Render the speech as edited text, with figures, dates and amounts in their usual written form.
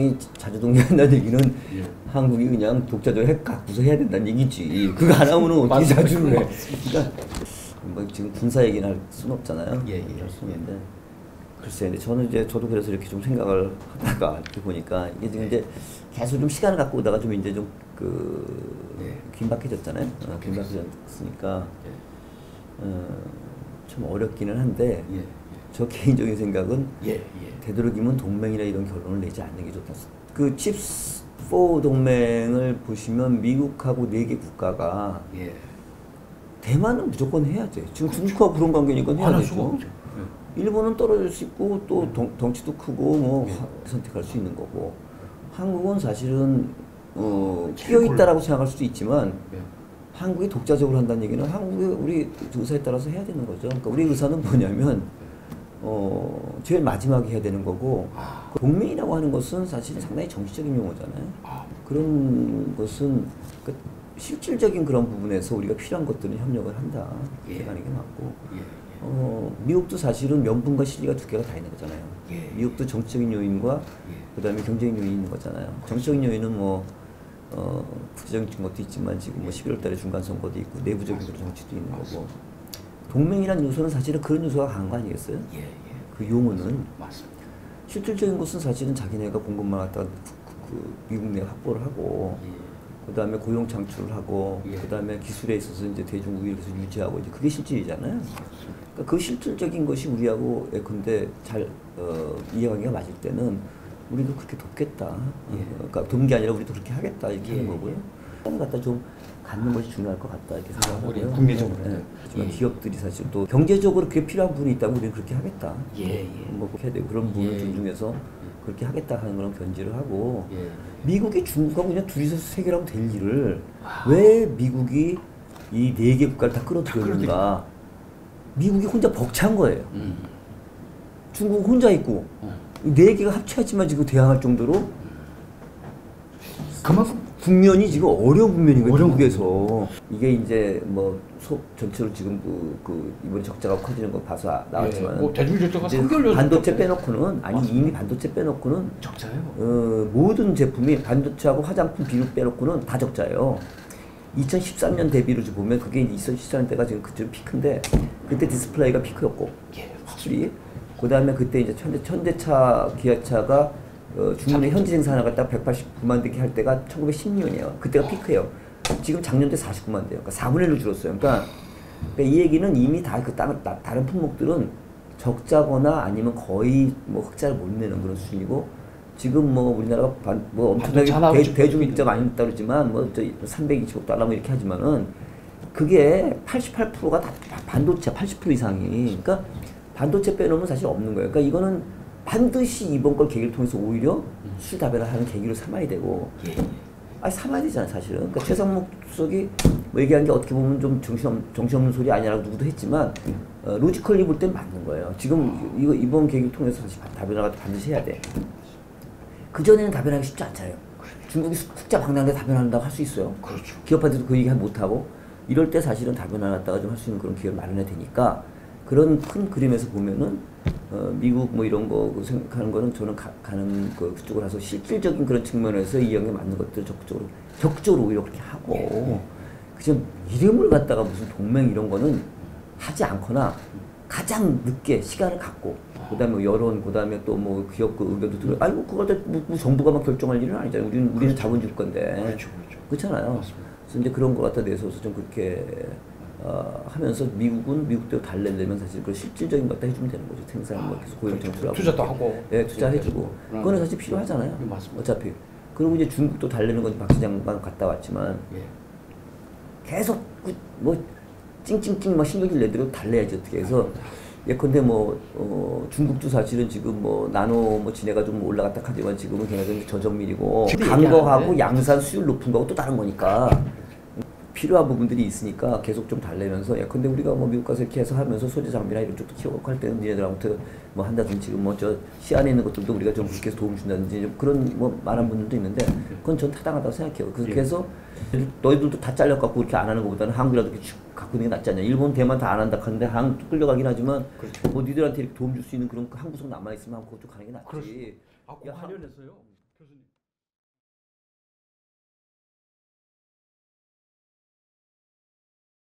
상대방이 자주 동의한다는 얘기는 예. 한국이 그냥 독자적으로 핵 갖고서 해야 된다는 얘기지. 그거 안 하면은 어떻게 자주를 해. 그러니까 뭐 지금 군사 얘기는 할 수는 없잖아요. 할 수는 있는데. 글쎄, 근데 저도 그래서 이렇게 좀 생각을 하다가 이렇게 보니까 이게 지금 이제 계속 좀 시간을 갖고 오다가 좀 이제 좀 긴박해졌잖아요. 긴박해졌으니까 좀 어렵기는 한데 저 개인적인 생각은 되도록이면 동맹이나 이런 결론을 내지 않는 게 좋다. 그 칩스4 동맹을 보시면 미국하고 4개 국가가 대만은 무조건 해야 돼. 지금 중국하고 그런 관계니까 해야 되죠. 일본은 떨어질 수 있고 또 덩치도 크고 뭐 선택할 수 있는 거고, 한국은 사실은 끼어 있다라고 생각할 수도 있지만 한국이 독자적으로 한다는 얘기는 한국이 우리 의사에 따라서 해야 되는 거죠. 그러니까 우리 의사는 뭐냐면 제일 마지막에 해야 되는 거고, 동맹이라고 하는 것은 사실 상당히 정치적인 용어잖아요. 그런 것은 실질적인 그런 부분에서 우리가 필요한 것들은 협력을 한다. 이렇게 가는 게 맞고. 미국도 사실은 명분과 실리가 두 개가 다 있는 거잖아요. 미국도 정치적인 요인과 그다음에 경제적인 요인이 있는 거잖아요. 정치적인 요인은 뭐 부정적인 것도 있지만 지금 뭐 11월 달에 중간 선거도 있고 내부적인 정치도 있는 거고, 동맹이라는 요소는 사실은 그런 요소가 강한 거 아니겠어요? 그 용어는 실질적인 것은 사실은 자기네가 공급만 갖다가 미국 내 확보를 하고, 그 다음에 고용 창출을 하고, 그 다음에 기술에 있어서 이제 대중 우위를 계속 유지하고, 이제 그게 실질이잖아요. 그러니까 그 실질적인 것이 우리하고 예컨대 잘 이해관계가 맞을 때는 우리도 그렇게 돕겠다. 그러니까 돕는 게 아니라 우리도 그렇게 하겠다 이렇게 하는 거고요. 그런 갖다 좀 갖는 것이 중요할 것 같다 이렇게 생각하고요. 국내적으로. 하지만 기업들이 사실 또 경제적으로 그게 필요한 부분이 있다면 우리는 그렇게 하겠다. 뭐 그렇게 해야 되고, 그런 부분을 존중해서 그렇게 하겠다 하는 그런 견지를 하고, 미국이 중국하고 그냥 둘이서 해결하면 될 일을 왜 미국이 이 4개 국가를 다 끌어들였는가. 미국이 혼자 벅찬 거예요. 중국 혼자 있고 4개가 합쳐야지만 지금 대항할 정도로 그만큼 국면이 지금 어려운 국면인 거예요. 미국에서. 이게 이제 뭐 전체로 지금 이번에 적자가 커지는 거 봐서 나왔지만 뭐 대중 적자가 3개월 반도체 빼놓고는 이미 반도체 빼놓고는 적자예요. 모든 제품이 반도체하고 화장품 비료 빼놓고는 다 적자예요. 2013년 대비로 보면 그게 2014년 때가 지금 그쯤 피크인데, 그때 디스플레이가 피크였고 확실히 그 다음에 그때 이제 현대차, 기아차가 중국의 현지 생산을 갖다 189만 대게 할 때가 1910년이에요. 그때가 피크예요. 지금 작년도에 49만 대요. 그러니까 4분의 1로 줄었어요. 그러니까 이 얘기는 이미 다 다른 품목들은 적자거나 아니면 거의 뭐 흑자를 못 내는 그런 수준이고, 지금 뭐 우리나라가 뭐 엄청나게 대중입자 많이 있다 그러지만 뭐 320억 달러 뭐 이렇게 하지만은 그게 88%가 다 반도체, 80% 이상이. 그러니까 반도체 빼놓으면 사실 없는 거예요. 그러니까 이거는 반드시 이번 걸 계기를 통해서 오히려 수출 다변화를 하는 계기로 삼아야 되고, 삼아야 되잖아요, 사실은. 그러니까 최상목 수석이 뭐 얘기한 게 어떻게 보면 좀 정신없는 소리 아니라고 누구도 했지만, 로지컬리 볼 땐 맞는 거예요. 지금 이번 계기를 통해서 사실 다변화가 반드시 해야 돼. 그전에는 다변하기 쉽지 않잖아요. 중국이 숫자 방랑대 다변한다고 할 수 있어요. 기업한테도 그 얘기 못하고, 이럴 때 사실은 다변화 갖다가 좀 할 수 있는 그런 기회를 마련해야 되니까, 그런 큰 그림에서 보면은 미국 뭐 이런 거 생각하는 거는 저는 가는 그쪽으로 가서 실질적인 그런 측면에서 이양에 맞는 것들을 적극적으로 오히려 그렇게 하고, 그냥 이름을 갖다가 무슨 동맹 이런 거는 하지 않거나 가장 늦게 시간을 갖고, 그다음에 여론, 그다음에 또 뭐 기업 의견도 들어. 그걸 다 뭐 정부가 막 결정할 일은 아니잖아요. 우리는 자본주의 건데. 그렇잖아요. 그래서 이제 그런 거 갖다 내서서 좀 그렇게 하면서 미국은 미국대로 달래려면 사실 그 실질적인 것 갖다 해주면 되는 거죠. 생산 뭐 계속 고용 창출하고. 투자도 하고. 투자해주고. 그거는 사실 필요하잖아요. 어차피. 그리고 이제 중국도 달래는 건 박 시장만 갔다 왔지만 계속 뭐 찡찡찡 막 신경질 내대로 달래야지 어떻게 해서. 예컨대 뭐 중국도 사실은 지금 뭐 나노 뭐 진해가 좀 올라갔다 하지만 지금은 굉장히 저정밀이고, 강거하고 양산 수율 높은 거하고 또 다른 거니까 필요한 부분들이 있으니까 계속 좀 달래면서, 예컨대 우리가 뭐 미국 가서 이렇게 해서 하면서 소재 장비나 이런 쪽도 키워고 할 때는 니네들한테 뭐 한다든지, 지금 뭐 저 시안에 있는 것들도 우리가 좀 그렇게 해서 도움 준다든지 좀 그런 뭐 말한 분들도 있는데, 그건 전 타당하다고 생각해요. 그렇게 해서 너희들도 다 잘려갖고 이렇게 안 하는 것보다는 한국이라도 이렇게 갖고 있는 게 낫지 않냐. 일본, 대만 다 안 한다 하는데 한국도 끌려가긴 하지만, 뭐 니들한테 이렇게 도움 줄 수 있는 그런 한 구석 남아있으면 그것도 가는 게 낫지. 꼭 하려냈어요.